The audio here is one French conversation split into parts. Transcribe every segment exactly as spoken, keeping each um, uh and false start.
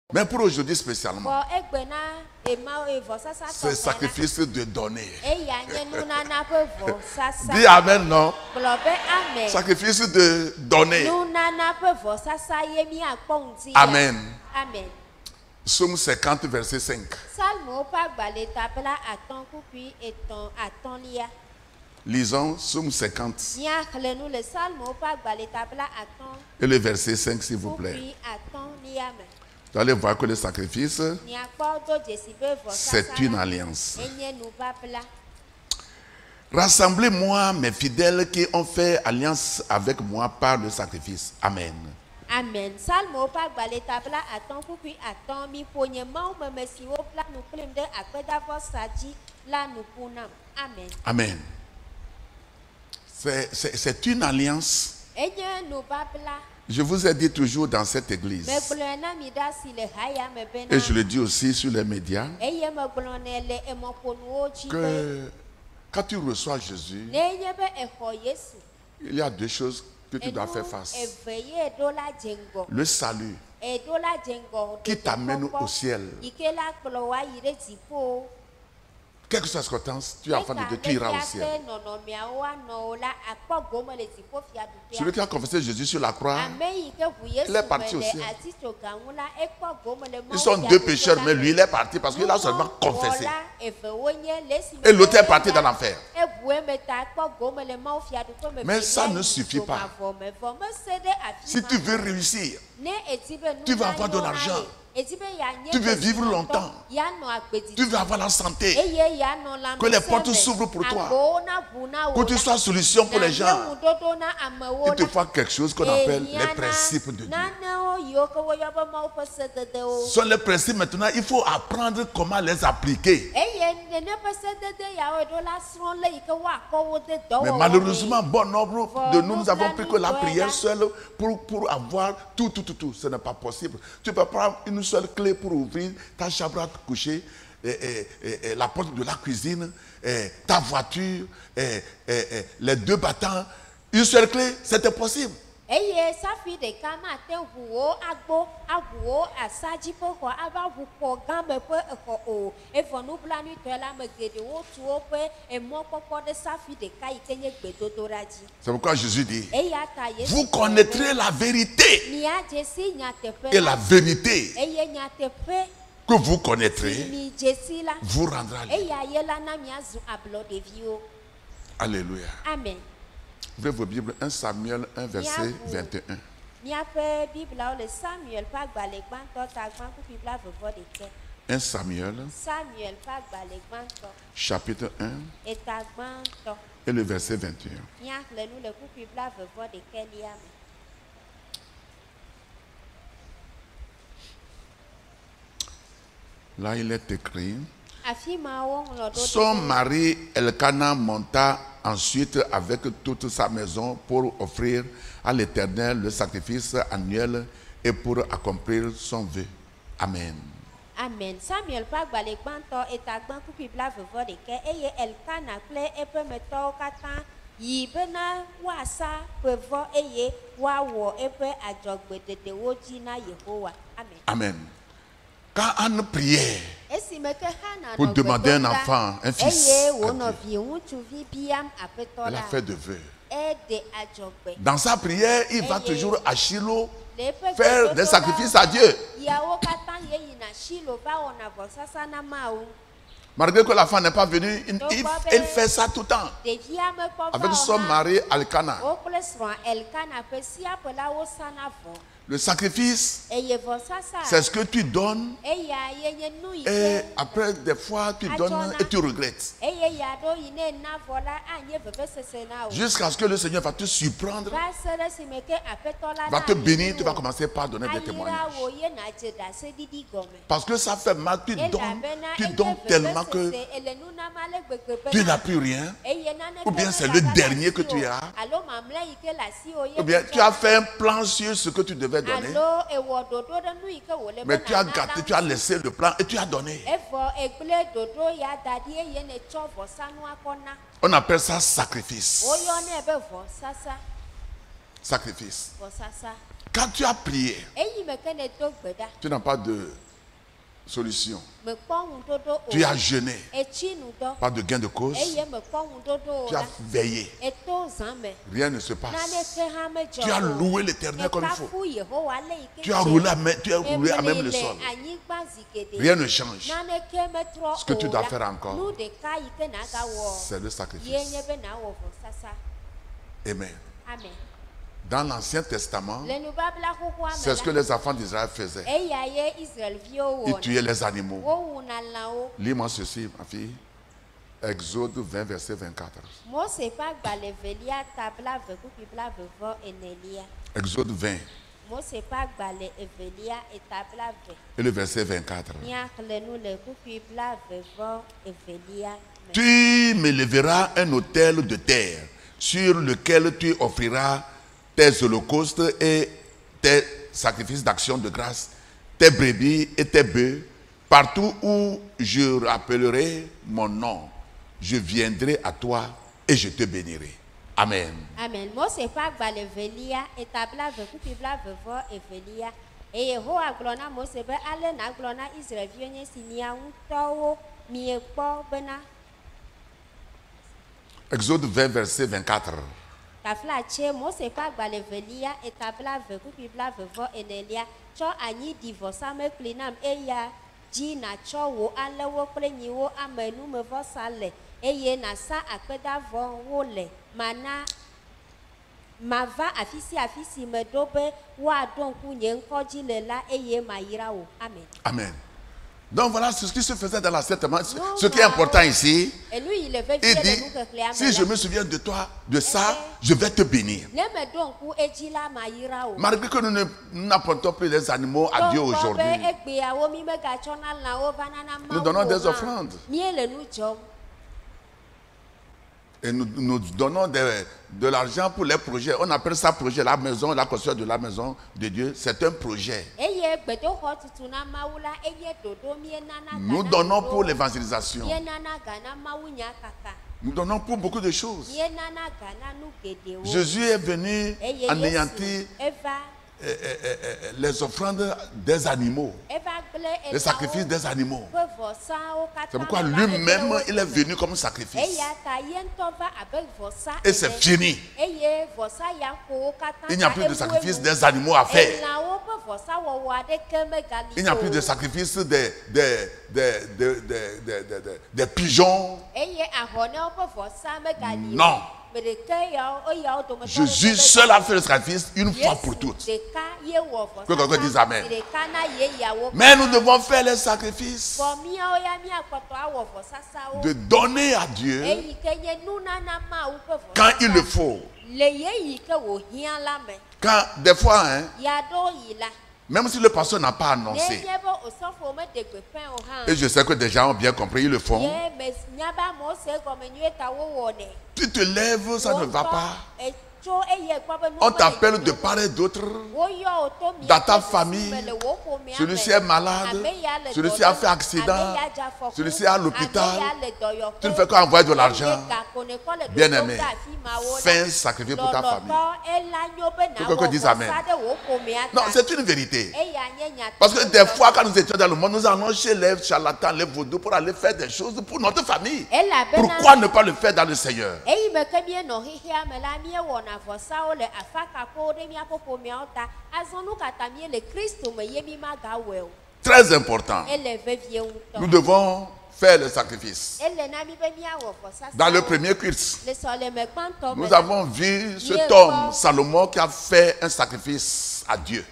Mais pour aujourd'hui spécialement, c'est sacrifice de donner. Dis amen, non? Sacrifice de donner. Amen. Amen. Psaume cinquante, verset cinq. Lisons Psaume cinquante. Et le verset cinq, s'il vous plaît. Vous allez voir que le sacrifice, c'est une alliance. Rassemblez-moi, mes fidèles qui ont fait alliance avec moi par le sacrifice. Amen. Amen. Salmo pa gbaleta bla aton kupi aton mi ponye ma me mesi wo bla nu klim de akweda vo saji la nu punam. Amen. Amen. C'est une alliance. Je vous ai dit toujours dans cette église, et je le dis aussi sur les médias, que quand tu reçois Jésus, il y a deux choses que tu dois faire face. Le salut qui t'amène au ciel. Quelle que soit la circonstance, tu es enfant de Dieu, tu iras au ciel. Celui qui a confessé Jésus sur la croix, il est parti au ciel. Ils sont deux pécheurs, mais lui, il est parti parce qu'il a seulement confessé. Et l'autre est parti dans l'enfer. Mais ça ne suffit pas. Si tu veux réussir, tu vas avoir de l'argent. Tu veux vivre longtemps. Tu veux avoir la santé. Que les portes s'ouvrent pour toi. Que tu sois solution pour les gens. Il te faut quelque chose qu'on appelle les principes de Dieu. Ce sont les principes maintenant, il faut apprendre comment les appliquer. Mais malheureusement, bon nombre de nous, nous avons pris que la prière seule pour, pour avoir tout, tout, tout, tout. Ce n'est pas possible. Tu peux prendre une seule clé pour ouvrir ta chambre à coucher, et, et, et, et la porte de la cuisine, et ta voiture, et, et, et les deux battants. Une seule clé, c'était possible. C'est pourquoi Jésus dit, vous connaîtrez la vérité, et la vérité que vous connaîtrez vous rendra libre. Alléluia. Amen. Ouvrez vos Bibles, un Samuel un, verset vingt et un. un Samuel, chapitre un, et le verset vingt et un. Là, il est écrit, son mari Elkana monta ensuite avec toute sa maison pour offrir à l'Éternel le sacrifice annuel et pour accomplir son vœu. Amen. Amen. Samuel pa gbale gbanto etagban kupi bla vovo de ke eye Elkana ple epe meto katan yi bena wasa pevo eye wa wo epe ajogbedede woji na Yehowa. Amen. Amen. Quand Anne priait pour demander un enfant, un fils, elle a fait de vœux. Dans sa prière, il va toujours à Shiloh faire des sacrifices à Dieu. Malgré que la femme n'est pas venue, il, il, il fait ça tout le temps. Avec son mari Elkana. Le sacrifice, c'est ce que tu donnes et après des fois tu donnes et tu regrettes. Jusqu'à ce que le Seigneur va te surprendre, va te bénir, tu vas commencer par donner des témoignages. Parce que ça fait mal, tu donnes, tu donnes tellement que tu n'as plus rien. Ou bien c'est le dernier que tu as. Ou bien tu as fait un plan sur ce que tu devais donner. Mais tu as gâté, tu as laissé le plan et tu as donné. On appelle ça sacrifice. Sacrifice. Quand tu as prié, tu n'as pas de solution. Tu as jeûné, pas de gain de cause. Tu as veillé, rien ne se passe. Tu as loué l'Éternel comme il faut. Tu as roulé à même, tu as roulé à même le sol. Rien ne change. Ce que tu dois faire encore, c'est le sacrifice. Amen. Dans l'Ancien Testament, c'est ce que les enfants d'Israël faisaient. Ils tuaient les animaux. Lis-moi ceci, ma fille. Exode vingt, verset vingt-quatre. Exode vingt. Et le verset vingt-quatre. Tu me lèveras un autel de terre sur lequel tu offriras tes holocaustes et tes sacrifices d'action de grâce, tes brebis et tes bœufs, partout où je rappellerai mon nom, je viendrai à toi et je te bénirai. Amen. Amen. Mose pa gbale velia etabla ve kupibla vevo evelia e Yehowa glona Mose be ale na glona Israelviwo nye si mia ŋutɔwo miekpɔ bena. Exode vingt, verset vingt-quatre. Kaflache Mose pa gbale velia etabla ve kupibla vevo enelia tsɔ anyi di vɔsamekpli nam eya dzi natsɔ wo alewo kple nyiwo amenumevɔsa le eye nasa akpedavɔ wo le mana mava afisi afisi me do be woaɖo ŋku nye ŋkɔ dzi le la eye mayra wo. Amen. Amen. Donc voilà ce qui se faisait dans l'Ancien Testament. Ce qui est important ici, il dit, si je me souviens de toi, de ça, je vais te bénir. Malgré que nous n'apportons plus les animaux à Dieu aujourd'hui, nous donnons des offrandes. Et nous, nous donnons de, de l'argent pour les projets. On appelle ça projet, la maison, la construction de la maison de Dieu. C'est un projet. Nous donnons pour l'évangélisation. Nous donnons pour beaucoup de choses. Jésus est venu anéantir Et, et, et, les offrandes des animaux, les sacrifices des animaux. C'est pourquoi lui-même, il est venu comme sacrifice. Et c'est fini. Il n'y a plus de sacrifice des animaux à faire. Il n'y a plus de sacrifice des, des, des, des, des, des, des, des, des pigeons. Non. Jésus seul a fait le sacrifice une fois pour toutes. Que quelqu'un dise Amen. Mais nous devons faire les sacrifices de donner à Dieu quand il le faut. Quand des fois, hein, même si le pasteur n'a pas annoncé, et je sais que des gens ont bien compris, ils le font. Tu te lèves, ça ne va pas. On t'appelle de part et d'autre. Dans ta famille, celui-ci est malade, celui-ci a fait accident, celui-ci est à l'hôpital. Tu ne fais qu'envoyer de l'argent. Bien aimé, fais un sacrifice pour ta famille. Que quelqu'un dise Amen. Non, c'est une vérité. Parce que des fois, quand nous étions dans le monde, nous allons chez les charlatans, les vaudous pour aller faire des choses pour notre famille. Pourquoi ne pas le faire dans le Seigneur? Très important. Nous devons faire le sacrifice. Dans le premier culte, nous avons vu cet homme, Salomon, qui a fait un sacrifice à Dieu.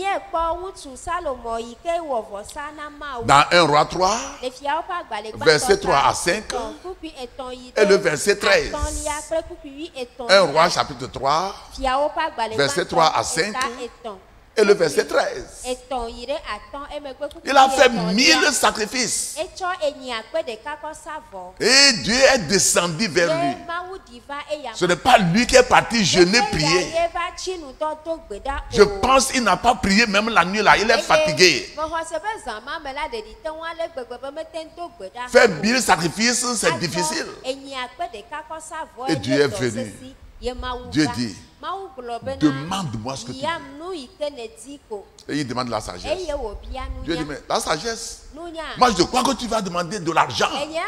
Dans un roi trois, verset trois à cinq, et le verset treize. un roi chapitre trois, verset trois à cinq, et le verset treize. Il a fait mille sacrifices. Et Dieu est descendu vers lui. Ce n'est pas lui qui est parti jeûner, prier. Je pense qu'il n'a pas prié même la nuit là. Il est fatigué. Faire mille sacrifices, c'est difficile. Et Dieu est venu Dieu dit, demande-moi ce que tu veux. Et il demande la sagesse. Dieu dit, mais la sagesse, moi je crois que tu vas demander de l'argent.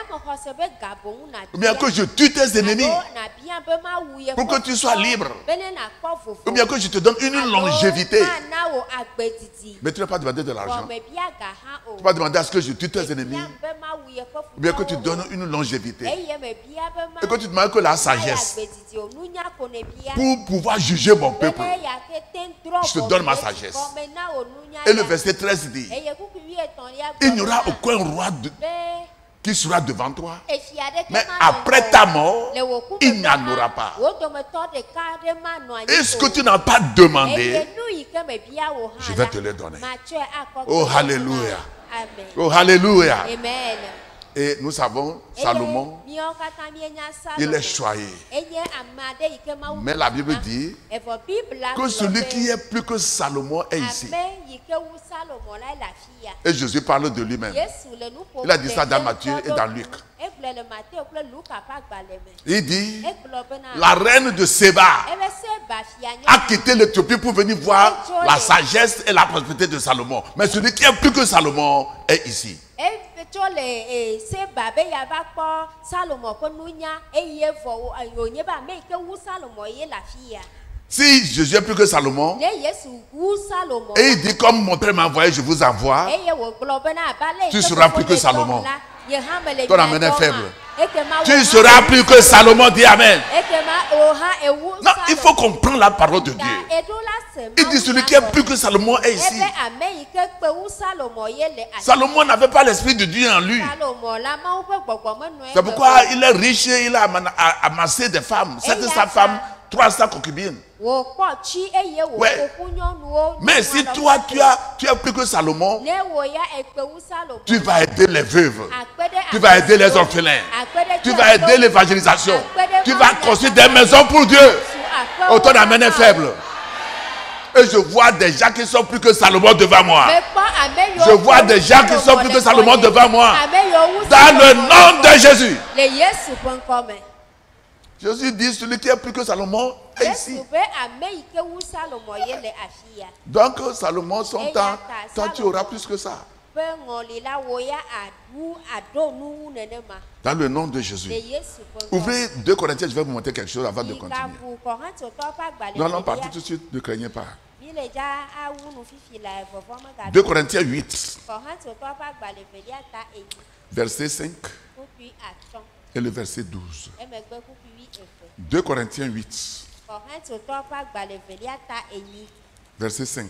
Ou bien que je tue tes ennemis pour que tu sois libre. Ou bien que je te donne une longévité. Mais tu ne vas pas demander de l'argent. Tu vas demander à ce que je tue tes ennemis. Ou bien que tu donnes une longévité. Et que tu demandes que la sagesse pour pouvoir juger mon peuple. Je te donne ma sagesse. Et le verset treize dit, il n'y aura aucun roi de, qui sera devant toi. Mais après ta mort, il n'y en aura pas. Et ce que tu n'as pas demandé, je vais te le donner. Oh, alléluia. Oh, alléluia. Amen. Et nous savons, Salomon, il est choyé. Mais la Bible dit que celui qui est plus que Salomon est ici. Et Jésus parle de lui-même. Il a dit ça dans Matthieu et dans Luc. Il dit, la reine de Séba a quitté l'Éthiopie pour venir voir la sagesse et la prospérité de Salomon. Mais celui qui est plus que Salomon est ici. Si Jésus est plus que Salomon, et il dit comme mon père m'a envoyé, je vous envoie, tu seras plus que Salomon. Ton âme est faible. Tu seras plus que Salomon, dit Amen. Non, il faut comprendre la parole de Dieu. Il dit celui qui est plus que Salomon est ici. Salomon n'avait pas l'esprit de Dieu en lui. C'est pourquoi il est riche et il a amassé des femmes. C'était sa femme, trois cents concubines. Ouais. Mais si toi tu as tu as plus que Salomon, tu vas aider les veuves, tu vas aider les orphelins, tu vas aider l'évangélisation, tu vas construire des maisons pour Dieu. Oh, ton âme est faible. Et je vois des gens qui sont plus que Salomon devant moi. Je vois des gens qui sont plus que Salomon devant moi. Dans le nom de Jésus. Jésus dit, celui qui est plus que Salomon est ici. Donc, Salomon, son temps, toi tu auras plus que ça. Dans le nom de Jésus. Ouvrez deux Corinthiens, je vais vous montrer quelque chose avant de continuer. Nous allons partir tout de suite, ne craignez pas. deux Corinthiens huit, verset cinq et le verset douze. deux Corinthiens huit, verset cinq.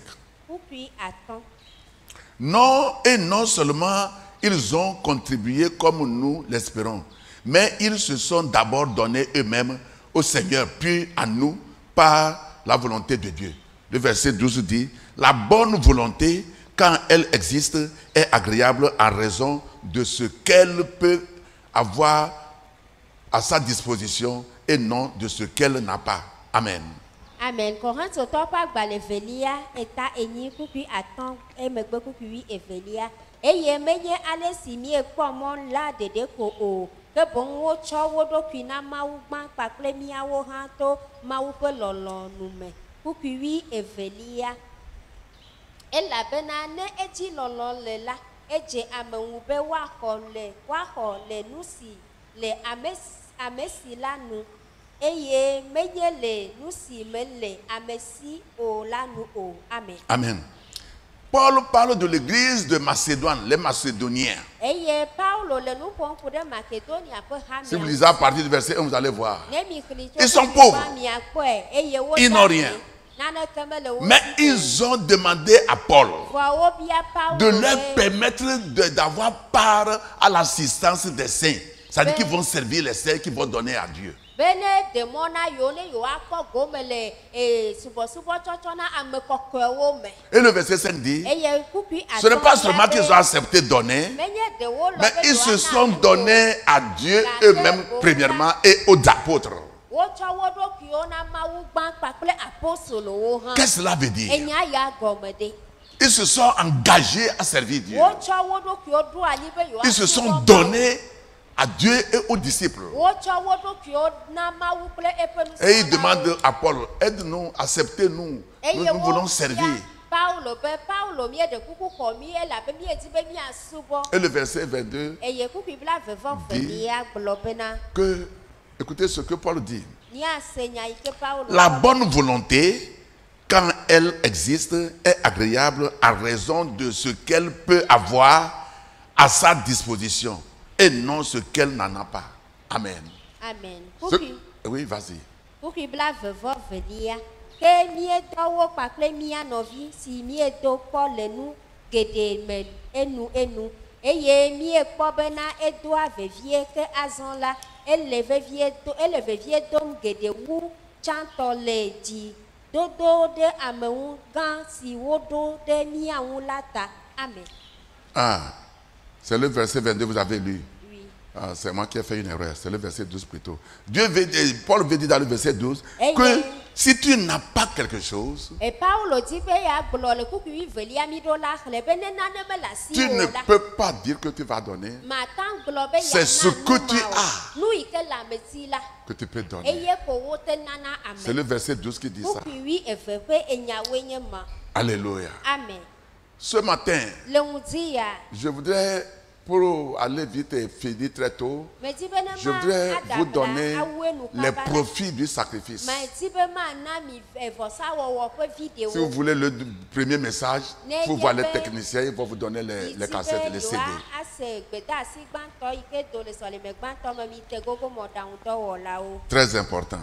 Non, et non seulement ils ont contribué comme nous l'espérons, mais ils se sont d'abord donnés eux-mêmes au Seigneur, puis à nous par la volonté de Dieu. Le verset douze dit, la bonne volonté, quand elle existe, est agréable en raison de ce qu'elle peut avoir à sa disposition et non de ce qu'elle n'a pas. Amen. Amen. Corinthe topa gbalevelia eta enyi kupi atan emegbe kupi evelia eye menye ale simi ekpomon la dede ko o ke bon wo cho wo do kwina mawu gban pakle miawo han to mawu pe lolo nume kupi evelia ela bena ne eji lolo le la eje amenwu be wa ko le wa ko le nusi le ames amesi lanu eye meyele nusi mele amesi o lanu o. Amen. Amen. Paul parle de l'église de Macédoine, les Macédoniens. Eye Paulo le nous pon pour de Macedonia pe ha. Si vous lisez à partir du verset un, vous allez voir. Ils sont pauvres. Ils n'ont rien. Mais ils ont demandé à Paul de leur permettre d'avoir part à l'assistance des saints. C'est-à-dire qu'ils vont servir les saints, qu'ils vont donner à Dieu. Et le verset cinq dit, ce n'est pas seulement qu'ils ont accepté de donner, mais ils se sont donnés à Dieu eux-mêmes premièrement et aux apôtres. Qu'est-ce que cela veut dire? Ils se sont engagés à servir Dieu. Ils se sont donnés à Dieu et aux disciples. Et il demande à Paul, aide-nous, acceptez-nous, nous, nous voulons servir. Et le verset vingt-deux dit que, écoutez ce que Paul dit. La bonne volonté, quand elle existe, est agréable à raison de ce qu'elle peut avoir à sa disposition et non ce qu'elle n'en a pas. Amen. Amen. Ce... Oui, vas-y. Pour que la veuve venir, que miedo pakle mia novi si miedo Paul nous gede men et nous et nous et ye mie pobena et doit vevier que azon la elle le vevier do elle le vevier dom gede wu chantole di dodo de ameu gan si wodo de mia wu lata. Amen. Ah, c'est le verset vingt-deux, vous avez lu. Oui. Ah, c'est moi qui ai fait une erreur, c'est le verset douze plutôt. Dieu veut, Paul veut dire dans le verset douze et que yeah. si tu n'as pas quelque chose, tu ne peux pas dire que tu vas donner. C'est ce que tu as que tu peux donner. C'est le verset douze qui dit ça. Alléluia. Amen. Ce matin, je voudrais, pour aller vite et finir très tôt, je voudrais vous donner les profits du sacrifice. Si vous voulez le premier message, vous voyez les techniciens, ils vont vous donner les, les cassettes et les C D. Très important.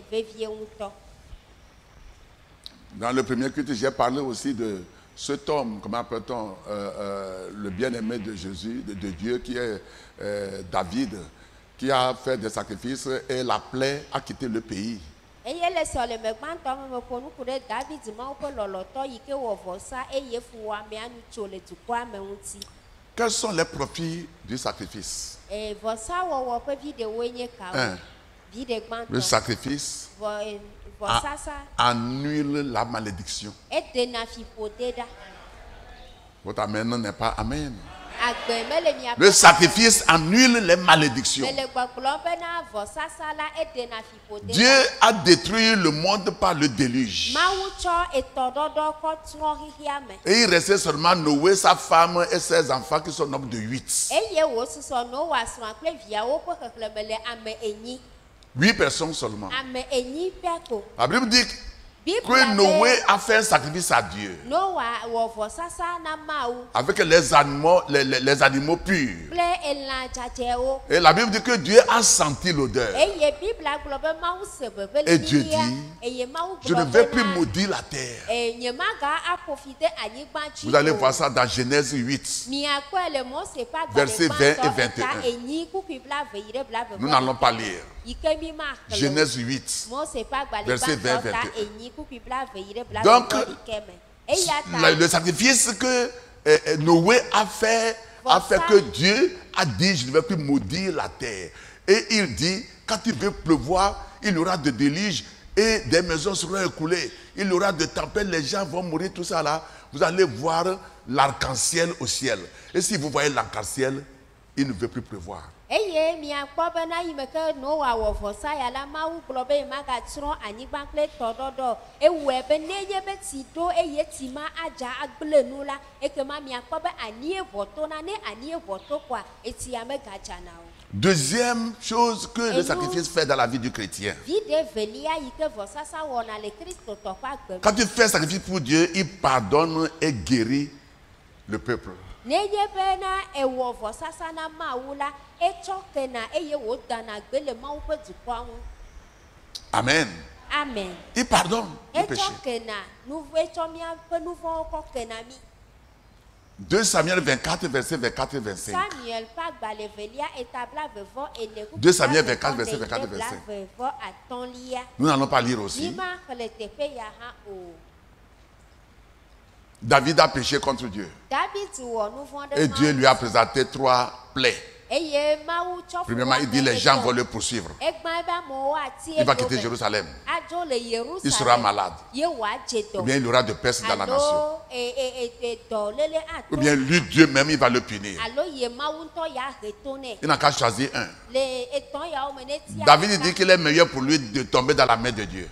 Dans le premier culte, j'ai parlé aussi de cet homme, comment appelle-t-on, euh, euh, le bien-aimé de Jésus, de, de Dieu, qui est euh, David, qui a fait des sacrifices et la plaie a quitté le pays. Quels sont les profits du sacrifice? Un, le sacrifice annule la malédiction. Votre amen n'est pas amen. Le sacrifice annule les malédictions. Dieu a détruit le monde par le déluge. Et il restait seulement Noé, sa femme et ses enfants qui sont nombre de huit. Huit personnes seulement. La Bible dit que Noé a fait un sacrifice à Dieu avec les animaux, les, les, les animaux purs. Et la Bible dit que Dieu a senti l'odeur. Et Dieu dit, je ne vais plus maudire la terre. Vous allez voir ça dans Genèse huit, versets vingt et vingt et un. Nous n'allons pas lire. Genèse huit, verset vingt et vingt et un. Donc, le, le sacrifice que euh, Noé a fait, a fait que Dieu a dit, je ne vais plus maudire la terre. Et il dit, quand il veut pleuvoir, il y aura de déluge et des maisons seront écoulées. Il y aura de tempêtes, les gens vont mourir, tout ça là. Vous allez voir l'arc-en-ciel au ciel. Et si vous voyez l'arc-en-ciel, il ne veut plus pleuvoir. Deuxième chose que le sacrifice fait dans la vie du chrétien. Quand tu fais un sacrifice pour Dieu, il pardonne et guérit le peuple. Amen. Amen. Il pardonne le péché. deux Samuel vingt-quatre, verset vingt-quatre et vingt-cinq. deux Samuel vingt-quatre, verset vingt-quatre et vingt-cinq. Nous n'allons pas lire aussi. David a péché contre Dieu. Et Dieu lui a présenté trois plaies. Premièrement, il dit les gens vont le poursuivre. Il va quitter Jérusalem. Il sera malade. Ou bien il aura de peste dans la nation. Ou bien lui, Dieu même, il va le punir. Il n'a qu'à choisir un. David dit qu'il est meilleur pour lui de tomber dans la main de Dieu.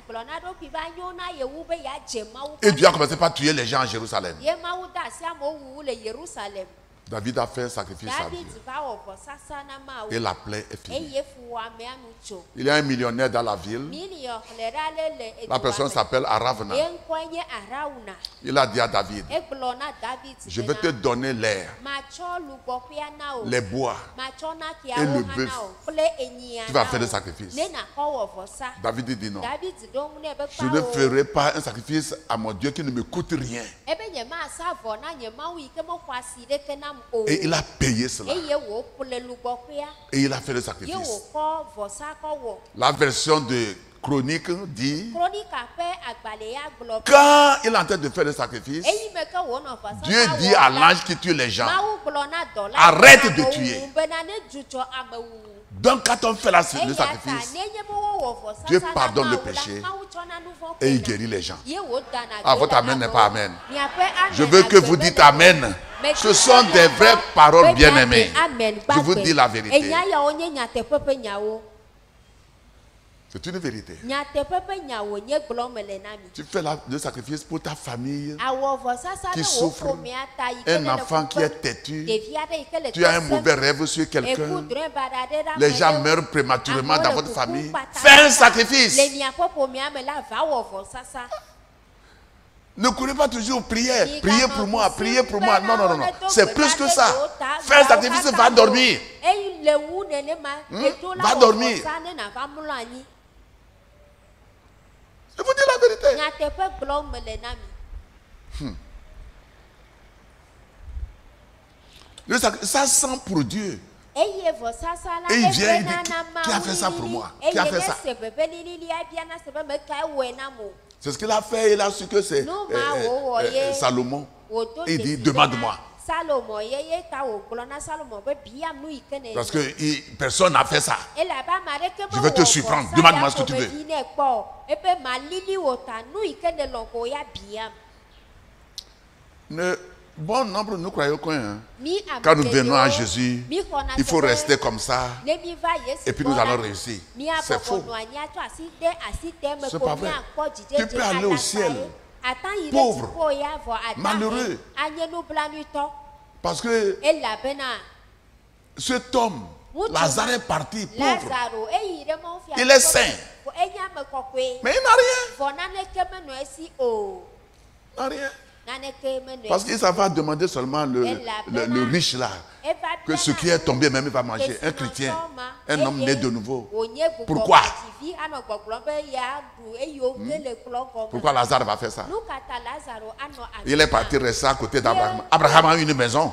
Et Dieu a commencé par tuer les gens à Jérusalem. David a fait un sacrifice à Dieu. Et la plaie est finie. Il y a un millionnaire dans la ville. La personne s'appelle Aravna. Il a dit à David, je vais te donner l'air, les bois et le bœuf. Tu vas faire des sacrifices. David dit non. Je ne ferai pas un sacrifice à mon Dieu qui ne me coûte rien. Et il a payé cela. Et il a fait le sacrifice. La version de Chronique dit, quand il est en train de faire le sacrifice, Dieu dit à l'ange qui tue les gens, arrête de tuer. Donc quand on fait la, le sacrifice, Dieu pardonne le péché et il guérit les gens. Ah, votre amen n'est pas amen. Je veux que vous dites amen. Ce sont des vraies paroles bien-aimées. Je vous dis la vérité. C'est une vérité. Tu fais la, le sacrifice pour ta famille qui souffre, un enfant qui est têtu, tu as un mauvais rêve sur quelqu'un, les gens meurent prématurément dans votre famille. Fais un sacrifice. Ne courez pas toujours prière. Priez pour moi, priez pour moi. Non, non, non, non. C'est plus que ça. Fais un sacrifice, va dormir. Hmm? Va dormir. Je vous dis la vérité. Hmm. Le sacrifice, ça sent pour Dieu. Et il vient, il dit, qui a fait ça pour moi? Qui a fait ça? C'est ce qu'il a fait, il a su que c'est euh, euh, euh, Salomon. Il dit, demande-moi. Parce que il, personne n'a fait ça. Je vais te surprendre. Demande-moi ce que tu veux. Ne, bon nombre, nous croyons que hein, quand nous venons à Jésus, il faut rester comme ça et puis nous allons réussir. C'est faux. C'est pas vrai. Tu peux aller au ciel pauvre, malheureux. Parce que cet homme, Lazare est parti pauvre. Il est saint. Mais il n'a rien. Il n'a rien. Parce qu'il ça va demander seulement le, le, le riche là, que ce qui est tombé même il va manger. Un chrétien, un homme né de nouveau. Pourquoi? Hmm? Pourquoi Lazare va faire ça? Il est parti rester à côté d'Abraham. Abraham a une maison.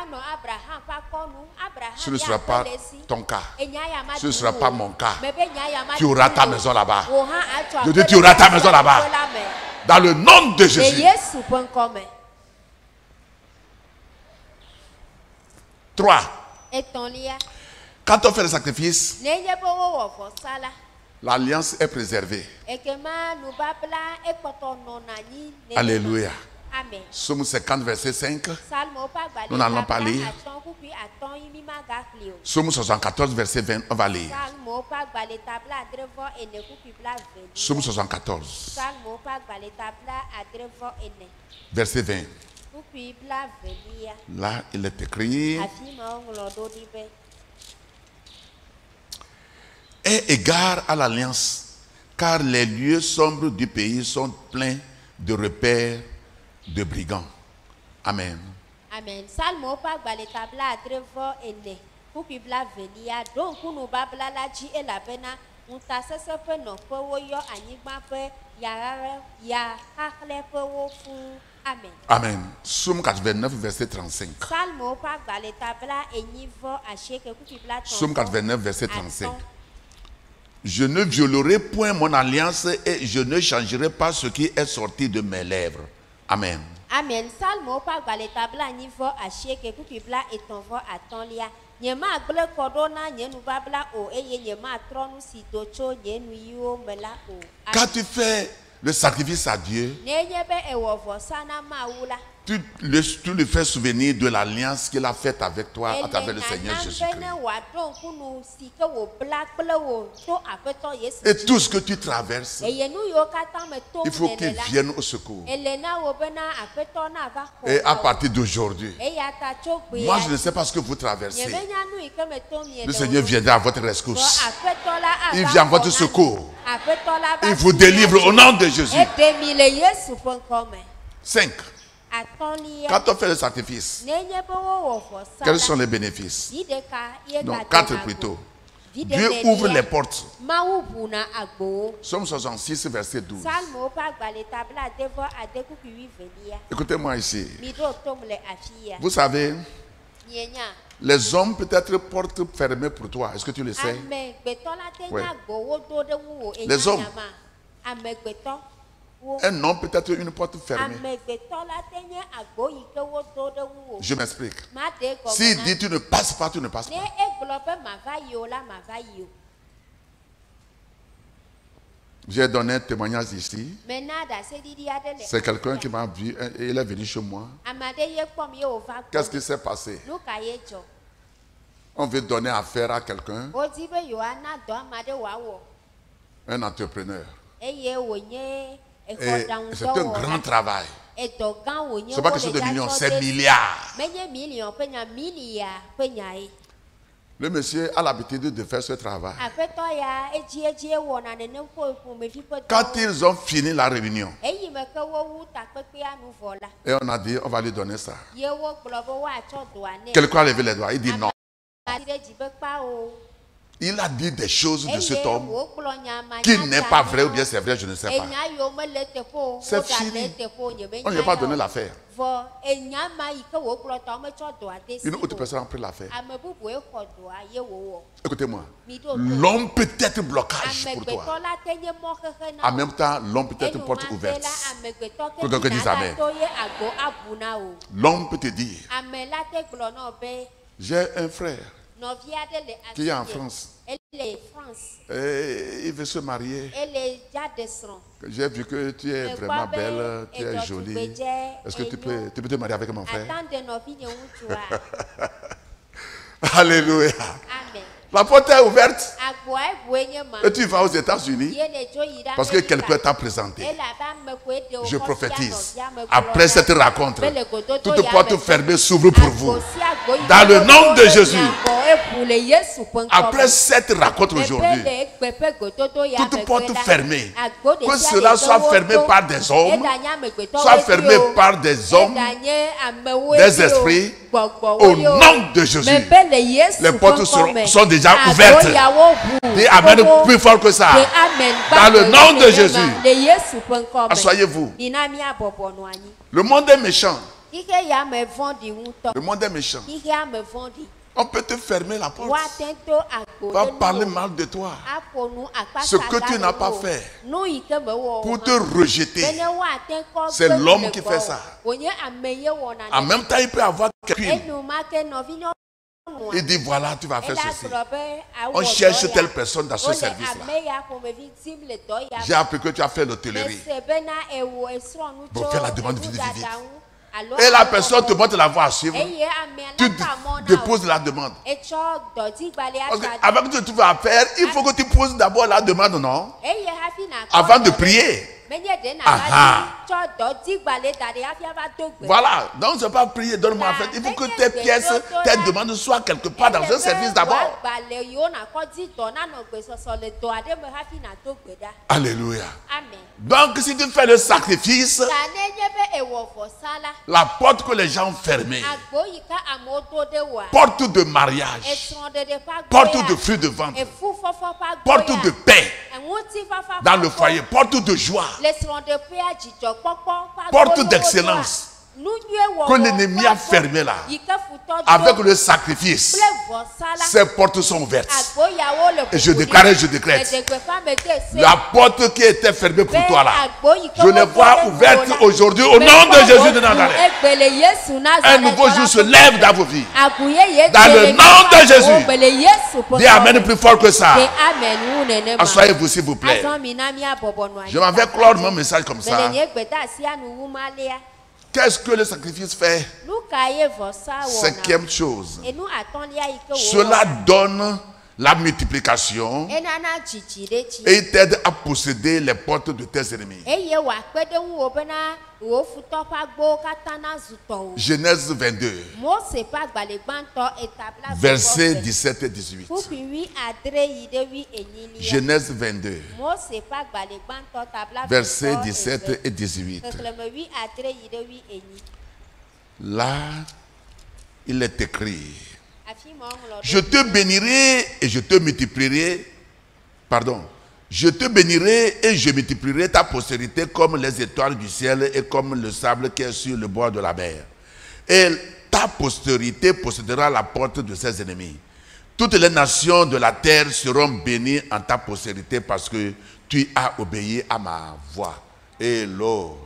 Ce ne sera pas ton cas. Ce ne sera pas mon cas. Tu auras ta maison là-bas. Je dis, tu auras ta maison là-bas. Dans le nom de Jésus. Trois. Quand on fait le sacrifice, l'alliance est préservée. Alléluia. Psaume cinquante, verset cinq. Nous n'allons pas lire. Psaume soixante-quatorze, verset vingt. On va lire. Psaume soixante-quatorze, verset vingt. Là, il est écrit: aie égard à l'alliance, car les lieux sombres du pays sont pleins de repères de brigands. Amen. Amen. Salmo pa gbaleta bla adrevo ene. Kupi bla velia don kunu babla la ji e la bena unta sese pe no pe wo yo anyigba pe ya ya hakle pe wo fu. Amen. Amen. Psaume quatre-vingt-neuf, verset trente-cinq. Salmo pa gbaleta bla enivo asheke kupi bla. Psaume quatre-vingt-neuf, verset trente-cinq. Je ne violerai point mon alliance et je ne changerai pas ce qui est sorti de mes lèvres. Amen. Amen. Salmo pa gale tabla niveau à chieke kupi bla etonvo atolia. Nyema gle kodona nyenu babla o eye nyema tronu si docho nyenu yo mela o. Quand tu fais le sacrifice à Dieu, Nenyebe ewovo sana maula. tu le, tu le fais souvenir de l'alliance qu'il a faite avec toi à travers le Seigneur Jésus-Christ. Et tout ce que tu traverses, il faut qu'il vienne au secours. Et à partir d'aujourd'hui, moi je ne sais pas ce que vous traversez. Le Seigneur viendra à votre rescousse. Il vient à votre secours. Il vous délivre au nom de Jésus. cinq. Quand on fait le sacrifice, quels sont les bénéfices? Donc, quatre plutôt. Dieu ouvre les portes. Somme soixante-six, verset douze. Écoutez-moi ici. Vous savez, les hommes peut-être portent fermées pour toi. Est-ce que tu le sais? Oui. Les hommes. Un homme peut être une porte fermée. Je m'explique. S'il dit tu ne passes pas, tu ne passes pas. J'ai donné un témoignage ici. C'est quelqu'un qui m'a vu, il est venu chez moi. Qu'est-ce qui s'est passé? On veut donner affaire à quelqu'un, un entrepreneur. Et c'est un grand travail. C'est pas question de millions, c'est milliards. Le monsieur a l'habitude de faire ce travail. Quand ils ont fini la réunion, et on a dit, on va lui donner ça. Quelqu'un a levé les doigts, il dit non. Il a dit des choses de cet homme qui n'est pas vrai ou bien c'est vrai, je ne sais pas. C'est fini. On ne lui a pas donné l'affaire. Une autre personne a pris l'affaire. Écoutez-moi. L'homme peut être blocage pour toi. En même temps, l'homme peut être une porte ouverte. Que quelqu'un dise Amen. L'homme peut te dire, j'ai un frère qui est en France. Et il veut se marier. J'ai vu que tu es vraiment belle, tu es jolie. Est-ce que tu peux, tu peux te marier avec mon frère? Alléluia. La porte est ouverte. Et tu vas aux États-Unis parce que quelqu'un t'a présenté. Je prophétise. Après cette rencontre, toute porte fermée s'ouvre pour vous. Dans le nom de Jésus. Après cette rencontre aujourd'hui, toute porte fermée, que cela soit fermé par des hommes, soit fermé par des hommes, des esprits, au nom de Jésus, les portes seront, sont déjà ouvertes. Et Amen, plus fort que ça. Dans le nom de Jésus. Asseyez-vous. Le monde est méchant. Le monde est méchant. On peut te fermer la porte. On va parler mal de toi. Ce que tu n'as pas fait pour te rejeter. C'est l'homme qui fait ça. En même temps, il peut avoir quelqu'un. Il dit voilà, tu vas faire ceci. On cherche telle personne dans ce service-là. J'ai appris que tu as fait l'hôtellerie. Bon, fais la demande vite, vite, vite. Et la personne te montre la voie à suivre. Tu déposes la demande. Parce que avant que tu trouves à faire, il faut que tu poses d'abord la demande, non? Avant de prier. Aha. Voilà, donc je ne vais pas prier, donne-moi en fait. Il faut que tes pièces, tes demandes soient quelque part dans un service d'abord. Alléluia. Donc si tu fais le sacrifice, la porte que les gens ont fermée, porte de mariage, porte de fruits de vente, porte de paix dans le foyer, porte de joie, porte d'excellence, que l'ennemi a fermé là, avec le sacrifice, ces portes sont ouvertes. Et je déclare et je décrète, la porte qui était fermée pour toi là, je les vois ouvertes aujourd'hui au nom de Jésus de Nazareth. Un nouveau jour se lève dans vos vies. Dans le nom de Jésus. Dis Amen plus fort que ça. Asseyez-vous s'il vous plaît. Je m'en vais clore mon message comme ça. Qu'est-ce que le sacrifice fait? Cinquième chose. Cela donne la multiplication et il t'aide à posséder les portes de tes ennemis. Genèse vingt-deux, versets dix-sept et dix-huit. Genèse vingt-deux, versets dix-sept et dix-huit. Là, il est écrit: je te bénirai et je te multiplierai. Pardon. Je te bénirai et je multiplierai ta postérité comme les étoiles du ciel et comme le sable qui est sur le bord de la mer. Et ta postérité possédera la porte de ses ennemis. Toutes les nations de la terre seront bénies en ta postérité parce que tu as obéi à ma voix. Hello.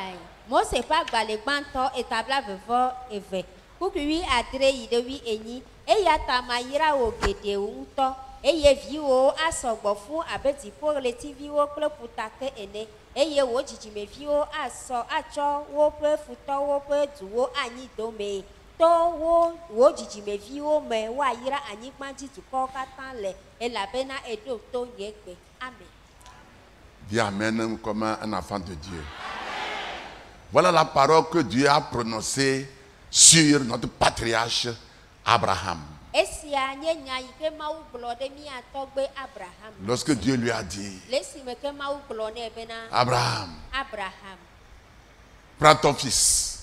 Eye viwo asogbo fun abeti po letiviwo kle putake ene eye wo jijime viwo aso acho wo pe futo wo pe duwo anyi dome to wo wo jijime viwo me wa yira anyi panji tuko katan le elabena edo to yegbe. Amen. Dis amen comme un enfant de Dieu. Voilà la parole que Dieu a prononcée sur notre patriarche Abraham. Lorsque Dieu lui a dit: Abraham, prends ton fils,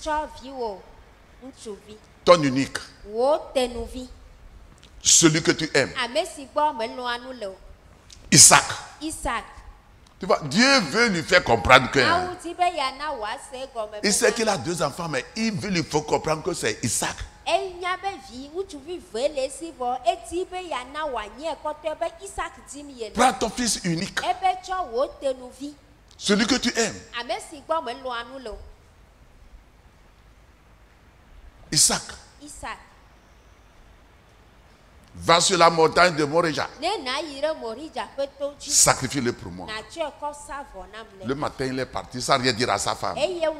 ton unique, celui que tu aimes, Isaac. Tu vois, Dieu veut lui faire comprendre que il sait qu'il a deux enfants, mais il veut lui faire comprendre que c'est Isaac. Prends ton fils unique, celui que tu aimes, Isaac. Va sur la montagne de Morija. Sacrifie-le pour moi. Le matin, il est parti sans rien dire à sa femme.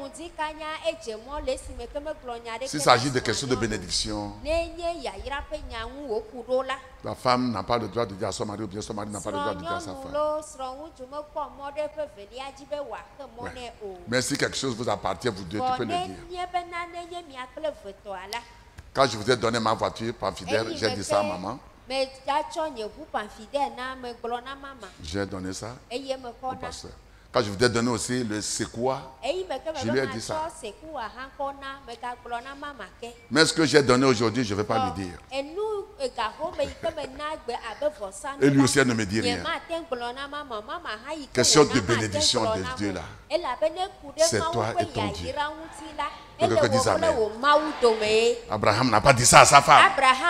S'il s'agit de questions de bénédiction, la femme n'a pas le droit de dire à son mari, ou bien son mari n'a pas le droit de dire à sa femme. Ouais. Mais si quelque chose vous appartient, vous deux, tu peux le dire. Quand je vous ai donné ma voiture par fidèle, j'ai dit ça à maman. J'ai donné ça au pasteur. Quand je vous ai donné aussi le Sequoia, je lui ai dit ça. Mais ce que j'ai donné aujourd'hui, je ne vais pas lui dire. Et lui aussi, elle ne me dit rien. Question de bénédiction de Dieu là. C'est toi et ton Dieu. Que dise Amen. Abraham n'a pas dit ça à sa femme.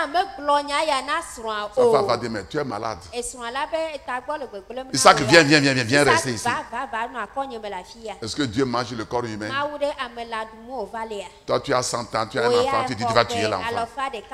Sa femme va dire: mais tu es malade. Isaac, viens, viens, viens, viens, viens rester ici. Est-ce que Dieu mange le corps humain? Toi, tu as cent ans, tu as un enfant, tu dis tu vas tuer l'enfant.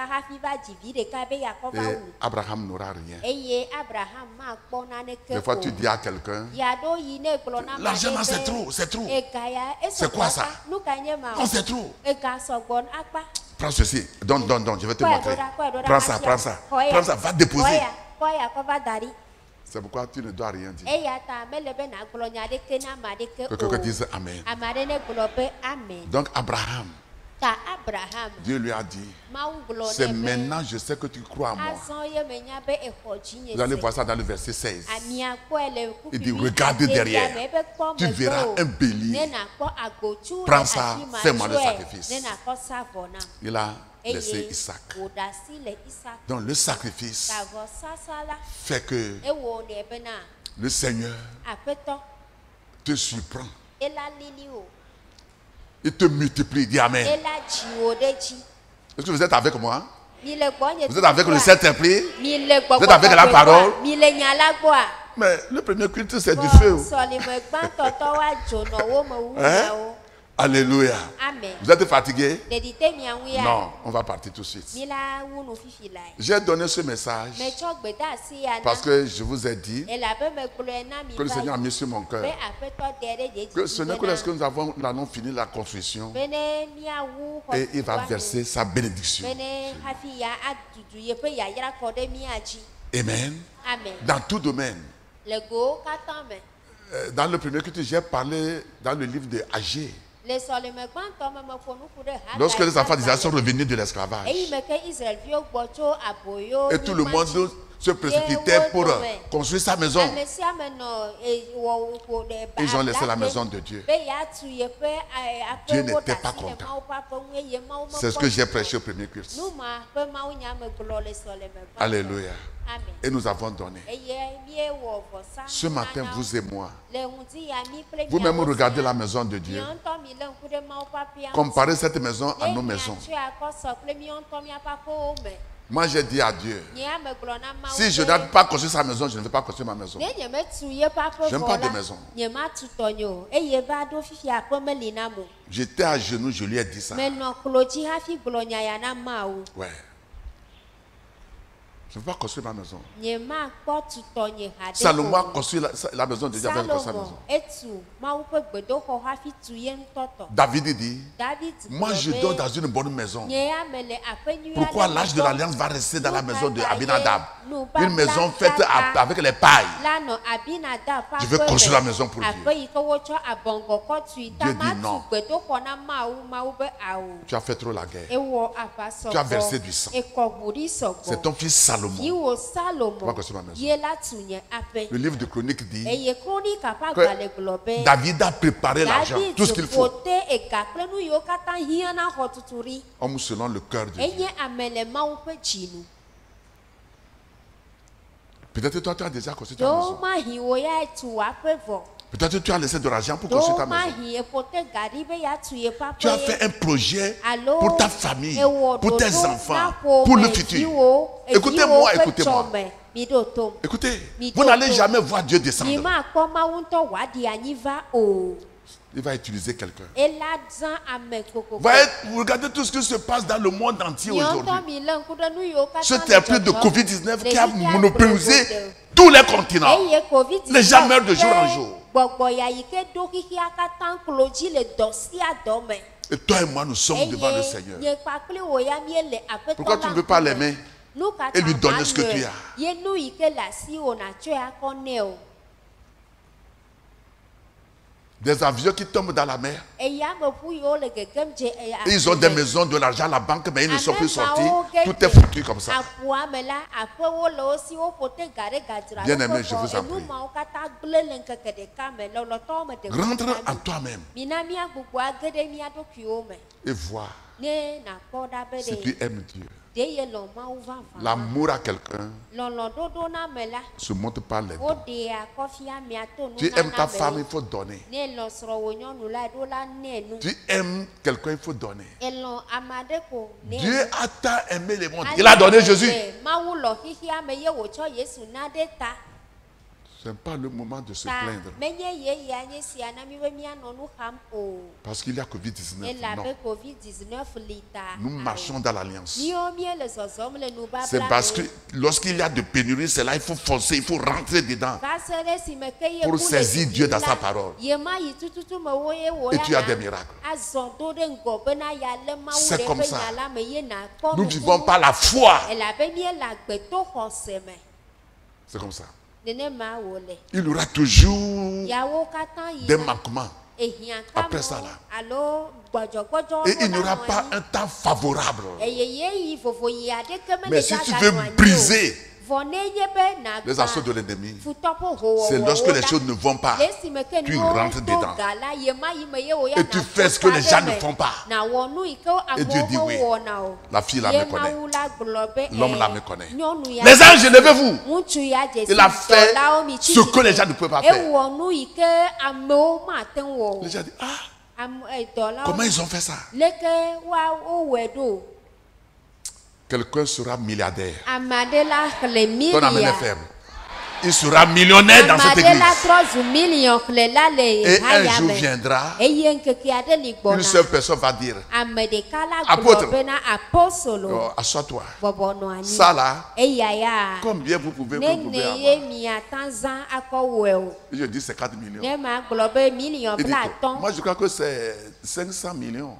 Et Abraham n'aura rien. Des fois, tu dis à quelqu'un: l'argent, c'est trop, c'est trop. C'est quoi ça? Non, c'est trop. Prends ceci. Donne, donne, donne. Je vais te montrer. Prends ça, prends ça. Prends ça, va déposer. C'est pourquoi tu ne dois rien dire. Que quelqu'un dise Amen. Donc Abraham, Dieu lui a dit: c'est maintenant je sais que tu crois en moi. Vous allez voir ça dans le verset seize. Il dit: regarde derrière, tu verras un bélier. Prends ça, fais-moi le sacrifice. Il a laissé Isaac. Donc le sacrifice fait que le Seigneur te surprend. Il te multiplie. Dis Amen. Est-ce que vous êtes avec moi? Vous êtes avec le Saint-Esprit? Vous êtes avec la parole? Mais le premier culte, c'est du feu. Hein? Alléluia. Amen. Vous êtes fatigué? Non, on va partir tout de suite. J'ai donné ce message parce que je vous ai dit que le Seigneur a mis sur mon cœur que ce n'est que lorsque nous avons l'avons fini la construction et il va verser sa bénédiction. Amen. Amen. Dans tout domaine. Dans le premier culte, j'ai parlé dans le livre de Agé. Lorsque les enfants d'Israël sont revenus de l'esclavage et tout le monde se précipitait pour construire sa maison, ils ont laissé la maison de Dieu. Dieu n'était pas content. C'est ce que j'ai prêché au premier culte. Alléluia. Et nous avons donné. Ce matin, vous et moi, vous-même regardez la maison de Dieu. Comparez cette maison à nos maisons. Moi, j'ai dit à Dieu, si je n'ai pas construit sa maison, je ne vais pas construire ma maison. Je n'aime pas de maison. J'étais à genoux, je lui ai dit ça. Ouais. Je ne veux pas construire ma maison. Salomon a construit la, la maison de Dieu avec sa maison. David dit, moi je dors dans une bonne maison. Pourquoi l'âge de l'alliance va rester dans la maison de Abinadab? Une maison faite avec les pailles. Je veux construire la maison pour Dieu. Dieu dit non. Tu as fait trop la guerre. Tu as versé du sang. C'est ton fils Salomon. Salomon. Va construire ma maison. Le livre de Chroniques dit que David a préparé l'argent, tout ce qu'il faut. Homme selon le cœur de Dieu. Peut-être toi tu as déjà construit ta maison. Peut-être tu as laissé de l'argent pour construire ta maison. Tu as fait un projet pour ta famille, pour tes enfants, pour le futur. Écoutez-moi, écoutez-moi. Écoutez, vous n'allez jamais voir Dieu descendre. Il va utiliser quelqu'un. Regardez tout ce qui se passe dans le monde entier aujourd'hui. Cet esprit de covid dix-neuf qui a monopolisé tous les continents. Les gens meurent de jour en jour. Et toi et moi, nous sommes devant le Seigneur. Pourquoi tu ne veux pas l'aimer et lui donner ce que tu as? Des avions qui tombent dans la mer. Et ils ont des maisons, de l'argent à la banque, mais ils ne sont plus sortis. Tout est foutu comme ça. Bien aimé, je vous en prie. Rentre en toi-même et vois si tu aimes Dieu. L'amour à quelqu'un se montre par les dons. Tu aimes ta femme, il faut donner. Tu aimes quelqu'un, il faut donner. Dieu a tant aimé le monde. Il a donné Jésus. Ce n'est pas le moment de se plaindre. Parce qu'il y a covid dix-neuf. Non. Nous marchons dans l'alliance. C'est parce que lorsqu'il y a de pénurie, c'est là il faut foncer, il faut rentrer dedans pour saisir Dieu dans sa parole. Et tu as des miracles. C'est comme ça. Nous vivons par la foi. C'est comme ça. Il y aura toujours des manquements après ça là. Et il n'y aura pas un temps favorable. Mais si tu veux briser les assauts de l'ennemi, c'est lorsque les choses ne vont pas, tu rentres dedans. Et tu fais ce que les gens ne font pas. Et Dieu dit oui. La fille là me connaît. L'homme là me connaît. Les anges, levez-vous. Il a fait ce que les gens ne peuvent pas faire. Les gens disent, ah, Comment ils ont fait ça? Quelqu'un sera milliardaire. Ton amène est faible. Il sera millionnaire dans cette église. Et un jour viendra, une seule personne va dire, apôtre, oh, assois-toi. Ça là, combien vous pouvez, vous pouvez avoir? Je dis c'est quatre millions. Il dit, moi je crois que c'est cinq cents millions.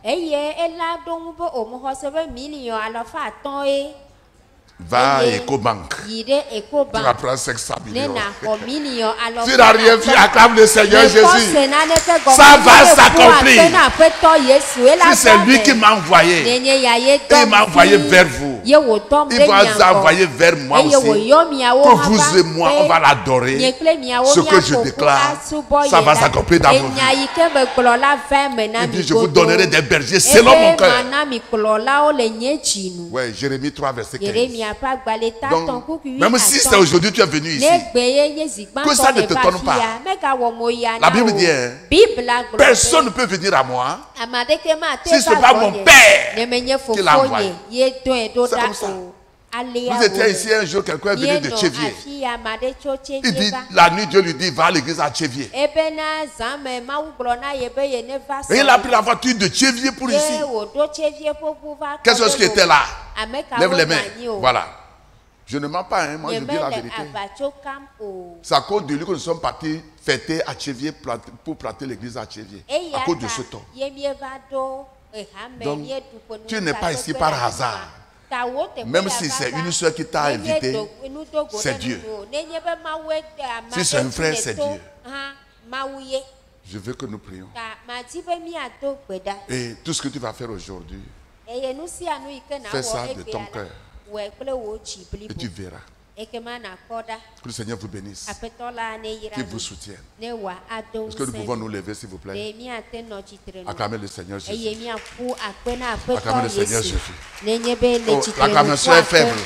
Va à Ecobank. Tu vas prendre cinq cents millions. Tu n'as rien fait, acclame le Seigneur Jésus. Ça va s'accomplir. Si c'est lui qui m'a envoyé, il m'a envoyé vers vous. Il va vous envoyer vers moi aussi. Que vous et moi, on va l'adorer. Ce que je déclare, ça va s'accomplir dans vos vies. Et puis je vous donnerai des bergers selon mon cœur. Ouais, Jérémie trois, verset quinze. Donc, même si c'est aujourd'hui tu es venu ici, que ça ne te tourne pas. La Bible dit, hein, personne ne peut venir à moi si ce n'est pas mon Père qui l'a envoyé. C'est comme ça. Vous étiez ici un jour, quelqu'un est venu de Tchévier. Il dit, la nuit, Dieu lui dit, va à l'église à Tchévier. Et il a pris la voiture de Tchévier pour ici. Qu'est-ce qui était là? Lève les mains. Voilà. Je ne mens pas, hein, moi je dis la vérité. C'est à cause de lui que nous sommes partis fêter à Tchévier pour planter l'église à Tchévier. À cause de ce temps. Donc, tu n'es pas ici par hasard. Même si c'est une soeur qui t'a invité, c'est Dieu. Si c'est un frère, c'est Dieu. Je veux que nous prions. Et tout ce que tu vas faire aujourd'hui, fais ça de ton cœur. Et tu verras. Que le Seigneur vous bénisse. Qu'il vous soutienne. Est-ce que nous pouvons nous lever, s'il vous plaît? Acclamez le Seigneur Jésus. Acclamez le Seigneur Jésus. Oh, l'acclamation est faible.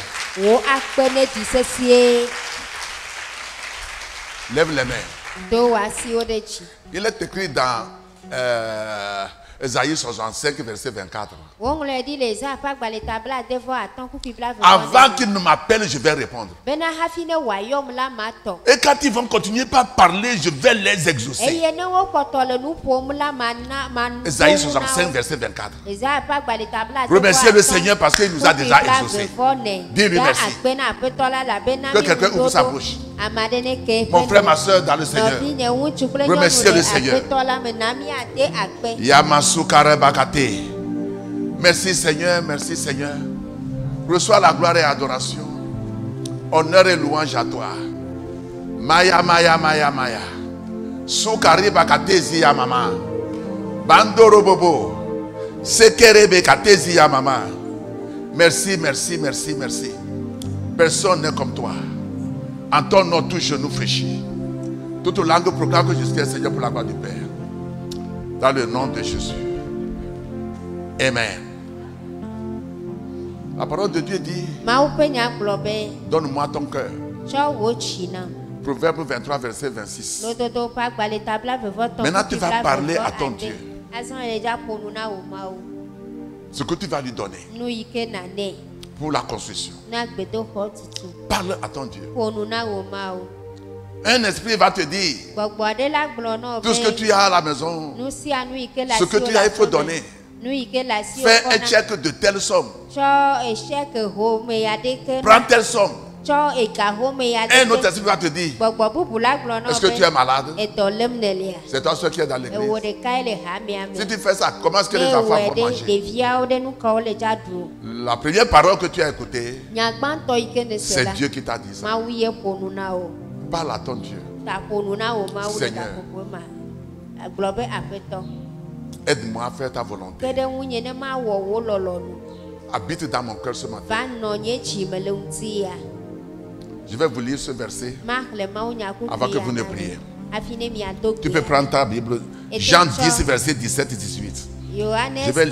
Lève les mains. Il est écrit dans euh, Ésaïe soixante-cinq, verset vingt-quatre. Avant qu'ils ne m'appellent, je vais répondre. Et quand ils vont continuer par parler, je vais les exaucer. Ésaïe soixante-cinq, verset vingt-quatre. Remerciez le Seigneur parce qu'il nous a déjà exaucés. Dis-lui merci. Que quelqu'un ouvre sa bouche. Mon frère, ma soeur dans le Seigneur, remerciez le Seigneur. Yamasu Karebakate. Merci Seigneur, merci Seigneur. Reçois la gloire et adoration. Honneur et louange à toi. Maya, Maya, Maya, Maya. Sukaribakate ziya mama. Bandoro bobo. Sekerebekate ziya mama. Merci, merci, merci, merci. Personne n'est comme toi. En ton nom, tout genou fléchit. Toute langue proclame que je suis Seigneur pour la gloire du Père. Dans le nom de Jésus. Amen. La parole de Dieu dit, donne-moi ton cœur. Proverbe vingt-trois, verset vingt-six. Maintenant, tu vas parler à ton Dieu. Ce que tu vas lui donner pour la construction. Parle à ton Dieu. Un esprit va te dire, tout ce que tu as à la maison, ce que tu as, il faut donner. Fais un chèque de telle somme. Prends telle somme. Un autre esprit va te dire, est-ce que tu es malade? C'est toi seul qui est dans l'église. Si tu fais ça, comment est-ce que les enfants vont manger? La première parole que tu as écoutée, c'est Dieu qui t'a dit ça. Parle à ton Dieu. Seigneur, aide-moi à faire ta volonté. Habite dans mon cœur ce matin. Je vais vous lire ce verset avant que vous ne priez. Tu peux prendre ta Bible. Jean dix, verset dix-sept et dix-huit. Je vais,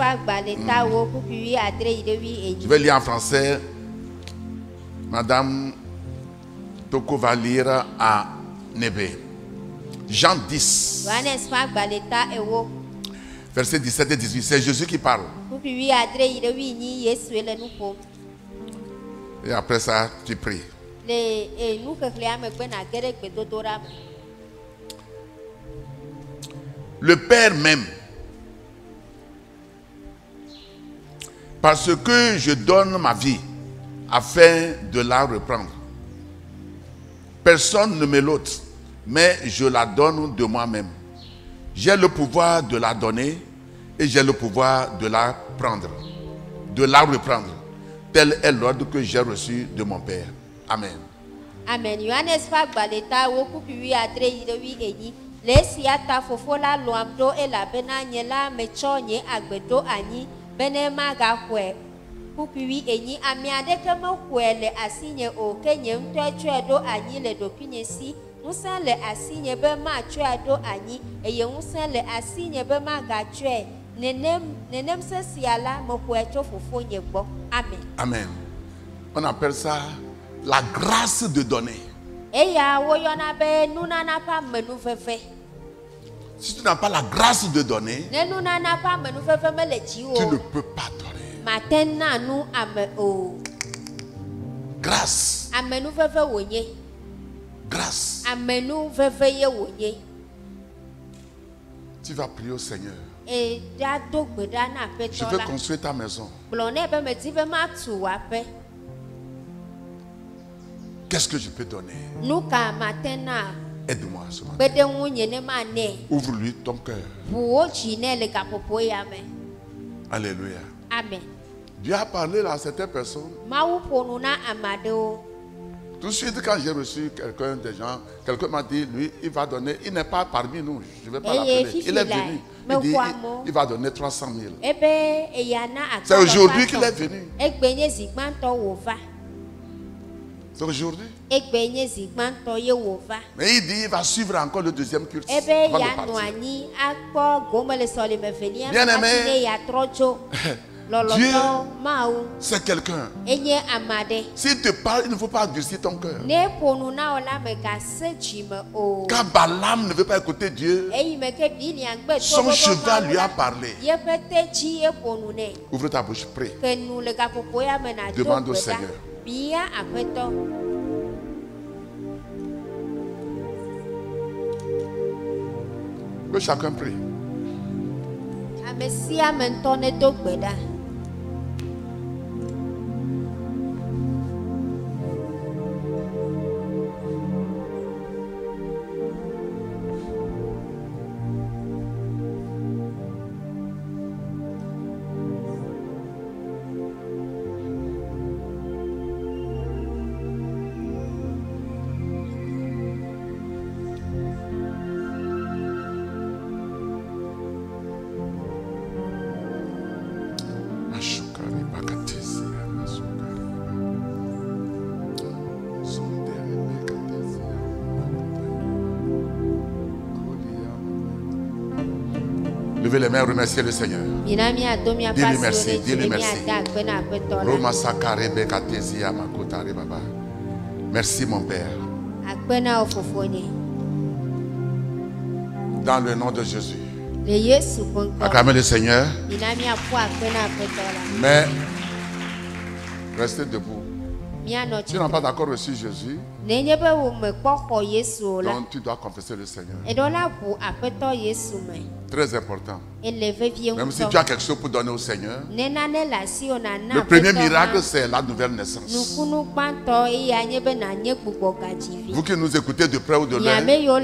je vais lire en français. Madame Toko va lire à Nébé. Jean dix. Versets dix-sept et dix-huit, c'est Jésus qui parle. Et après ça, tu pries. Le Père m'aime parce que je donne ma vie afin de la reprendre. Personne ne me l'ôte, mais je la donne de moi-même. J'ai le pouvoir de la donner et j'ai le pouvoir de la prendre, de la reprendre. Tel est l'ordre que j'ai reçu de mon Père. Amen. Amen. Johannes Fagbaleta wokupiwi adre yidewi enyi. Lesi ata fofola luamdo ela bena nyela mechonye agbedo anyi bene maga kwe. Kupiwi enyi amiade kama kwele asinye o kenye mtwe chwedo anyi le dopinye si. Musa le asinye be ma chwedo anyi eye musa le asinye be ma ga chwe. Nenem nenem se siala mo kwecho fofonye bo. Amen. Amen. On appelle ça la grâce de donner. Si tu n'as pas la grâce de donner, tu ne peux pas donner. Grâce. Grâce. Tu vas prier au Seigneur. Je veux construire ta maison. Qu'est-ce que je peux donner? Aide-moi ce matin. Ouvre-lui ton cœur. Alléluia. Amen. Dieu a parlé à certaines personnes. Tout de suite, quand j'ai reçu quelqu'un des gens, quelqu'un m'a dit, lui, il va donner, il n'est pas parmi nous, je ne vais pas l'appeler. Il est venu, il dit, il, il va donner trois cent mille. C'est aujourd'hui qu'il est venu. C'est aujourd'hui. Mais il dit, il va suivre encore le deuxième culte. Bien aimé, Dieu, c'est quelqu'un. S'il te parle, il ne faut pas adoucir ton cœur. Quand Balaam ne veut pas écouter Dieu, son cheval lui a parlé. Ouvre ta bouche, prie. Demande au Seigneur. Que chacun prie. Levez les mains, remerciez le Seigneur. Dis-lui merci, dis-lui merci. Merci mon Père. Dans le nom de Jésus. Acclamez le Seigneur. Mais restez debout. Tu n'as pas d'accord reçu Jésus, donc tu dois confesser le Seigneur. Très important. Même si tu as quelque chose pour donner au Seigneur, le premier miracle, c'est la nouvelle naissance. Vous qui nous écoutez de près ou de loin,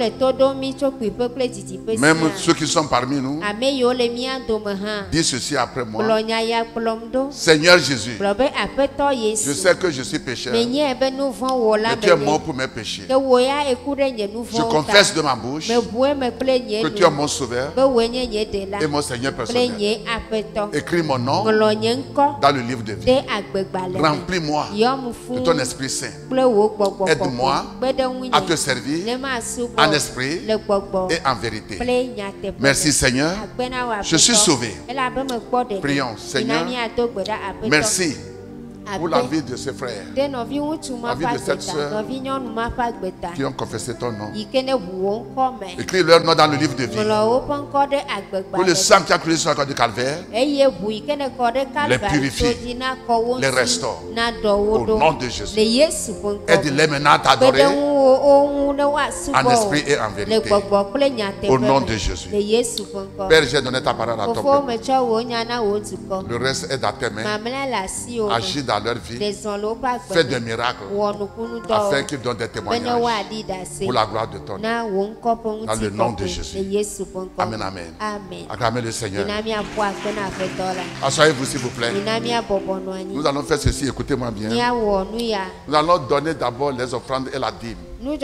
même ceux qui sont parmi nous, dis ceci après moi. Seigneur Jésus, je sais que je suis pécheur, mais tu es mort pour mes péchés. Je confesse de ma bouche que tu es mon sauveur et mon Seigneur personnel. Écris mon nom dans le livre de vie. Remplis-moi de ton Esprit Saint. Aide-moi à te servir en esprit et en vérité. Merci Seigneur. Je suis sauvé. Prions. Seigneur, merci pour la vie de ses frères, la vie de cette soeur qui ont confessé ton nom. Écris leur nom dans le livre de vie. Que le sang qui a coulé sur la croix du calvaire les purifie, les restaure. Au nom de Jésus. Aide-les maintenant à t'adorer en esprit et en vérité. Au nom de Jésus. Père, j'ai donné ta parole à ton peuple. Le reste est dans tes mains. Agis dans leur vie. Fais des miracles afin qu'ils donnent des témoignages pour la gloire de ton nom. Dans le nom de Jésus. Amen, amen. Acclamez le Seigneur. Asseyez-vous s'il vous plaît. Nous allons faire ceci, écoutez-moi bien. Nous allons donner d'abord les offrandes et la dîme. Et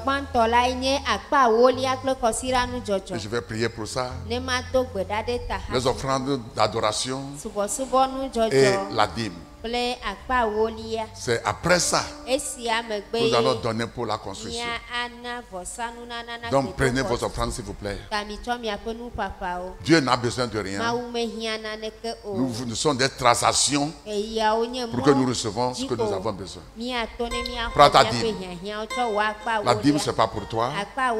je vais prier pour ça. Les offrandes d'adoration et la dîme. C'est après ça que nous allons donner pour la construction. Donc prenez vos offrandes s'il vous plaît. Dieu n'a besoin de rien. Nous, nous sommes des transactions pour que nous recevons ce que nous avons besoin. Prends ta dîme. La dîme ce n'est pas pour toi.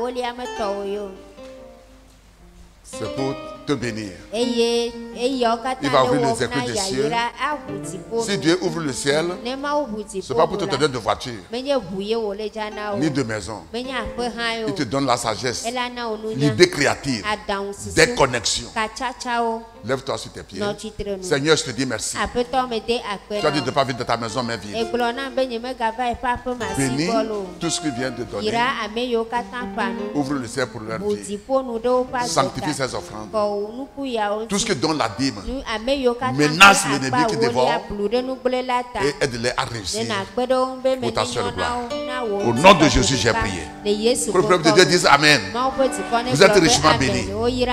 C'est pour te bénir. Il va ouvrir les éclats des cieux. Si Dieu ouvre le ciel, ce n'est pas pour te donner de voiture, ni de maison. Il te donne la sagesse, l'idée créative, des connexions. Lève-toi sur tes pieds. Seigneur, je te dis merci. Tu as dit de ne pas vivre de ta maison, mais vivre. Bénis tout ce qu'il vient de donner. Ouvre le ciel pour leur vie. Sanctifie ces offrandes. Tout ce qui donne la dîme menace l'ennemi qui dévore et aide-les à réussir pour ta seule gloire. Au nom de Jésus, j'ai prié. Que le peuple de Dieu dise Amen. Vous êtes richement bénis.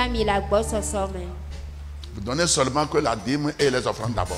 Vous donnez seulement que la dîme et les offrandes d'abord.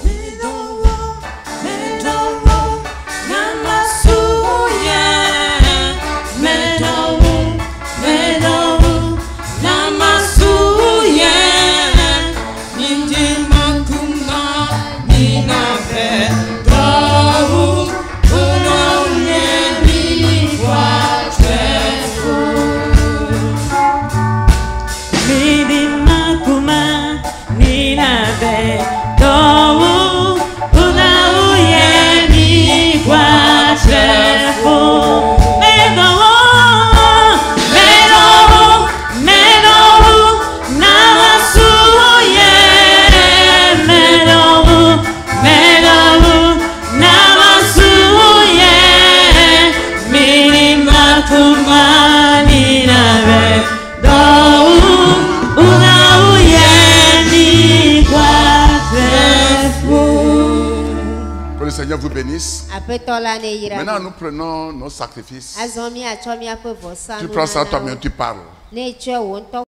Que le Seigneur vous bénisse. Maintenant, nous prenons nos sacrifices. Tu prends ça toi-même, tu parles.